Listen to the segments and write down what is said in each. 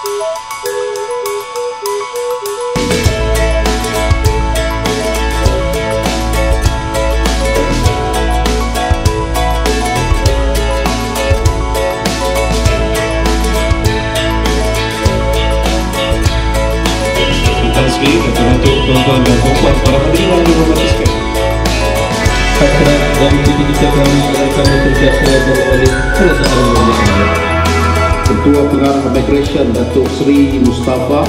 Untuk tuan-tuan dan puan-puan para hadirin yang dihormati sekalian. Hasrat dari diri kita kami akan berjasa berbalik kerajaan Malaysia. Ketua Pengarah Immigration Datuk Seri Mustafa.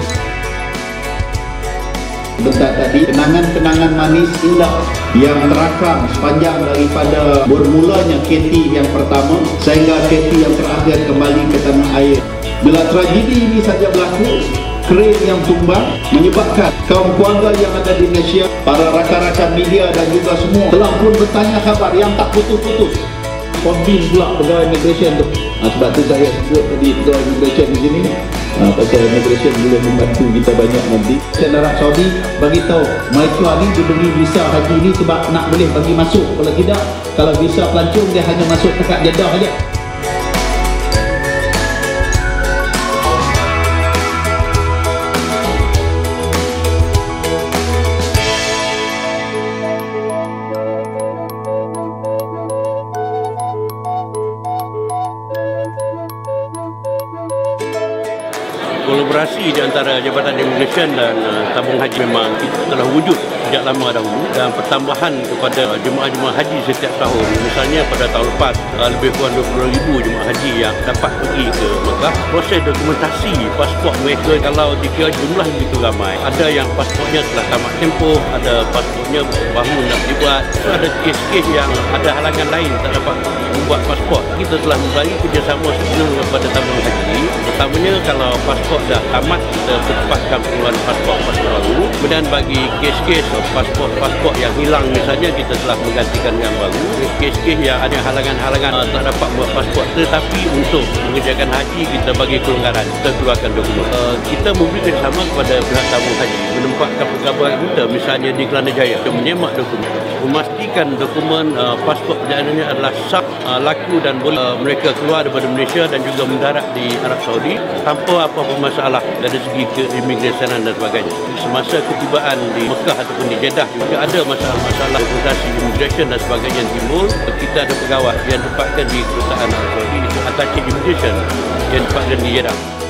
Bentar tadi kenangan-kenangan manis indah yang terakam sepanjang daripada bermulanya KT yang pertama sehingga KT yang terakhir kembali ke tanah air. Bila tragedi ini saja berlaku, kren yang tumbang menyebabkan kaum keluarga yang ada di Malaysia, para rakan-rakan media dan juga semua telah pun bertanya khabar yang tak putus-putus. Kombin pula pegawai immigration tu. Sebab tu saya sebut tadi pegawai immigration di sini. Pasal immigration boleh membantu kita banyak nanti. Dan Arab Saudi bagi tahu mereka ni diberi visa haji ni sebab nak boleh bagi masuk. Kalau tidak, kalau visa pelancong dia hanya masuk dekat Jeddah saja. Kolaborasi di antara Jabatan Immigration dan tabung haji memang telah wujud sejak lama dahulu, dan pertambahan kepada jemaah-jemaah haji setiap tahun. Misalnya pada tahun lepas lebih kurang 20,000 jemaah haji yang dapat pergi ke Mekah. Proses dokumentasi pasport mereka kalau dikira jumlah begitu ramai, ada yang pasportnya telah tamat tempoh, ada pasportnya baru nak dibuat, ada kes-kes yang ada halangan lain tak dapat membuat pasport. Kita telah memberi kerjasama sepenuh kepada tabung haji. Pertamanya kalau pasport dah tamat, kita percepatkan pengeluaran pasport baru. Kemudian bagi kes-kes pasport yang hilang misalnya, kita telah menggantikan yang baru. Kes-kes yang ada halangan-halangan tak dapat buat pasport, tetapi untuk mengerjakan haji kita bagi kelonggaran, kita keluarkan dokumen. Kita memberi kerjasama kepada pihak tabung haji, menempatkan pegawai kita misalnya di Kelana Jaya, menyemak dokumen, memastikan dokumen pasport perjalanannya adalah sah, laku dan boleh mereka keluar daripada Malaysia dan juga mendarat di Arab Saudi tanpa apa-apa masalah dari segi keimigrasionan dan sebagainya. Semasa ketibaan di Mekah ataupun di Jeddah juga ada masalah-masalah dokumentasi immigration dan sebagainya yang timbul. Kita ada pegawai yang ditempatkan di kedutaan Arab Saudi, itu Attaché Immigration yang ditempatkan di Jeddah.